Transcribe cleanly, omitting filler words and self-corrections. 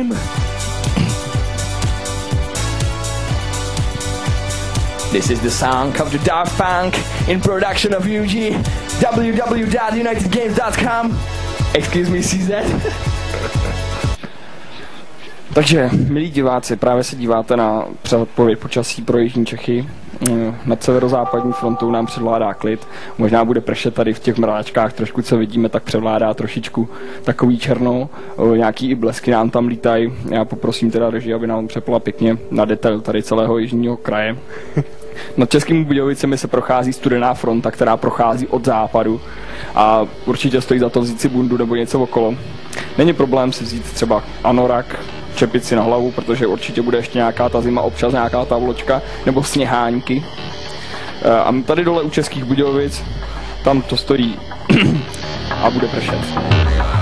team. This is the song of the Daft Punk in production of UG. www.unitedgames.com. Excuse me, CZ. Takže, milí diváci, právě se díváte na předpověď počasí pro jižní Čechy. Nad severozápadní frontou nám převládá klid. Možná bude pršet tady v těch mráčkách, trošku co vidíme, tak převládá trošičku takový černo. Nějaký i blesky nám tam lítají. Já poprosím teda režii, aby nám přepla pěkně na detail tady celého jižního kraje. Nad Českými Budějovicemi se prochází studená fronta, která prochází od západu a určitě stojí za to vzít si bundu nebo něco okolo. Není problém si vzít třeba anorak, čepit si na hlavu, protože určitě bude ještě nějaká ta zima, občas nějaká ta vločka nebo sněhánky. A tady dole u Českých Budějovic, tam to stojí a bude pršet.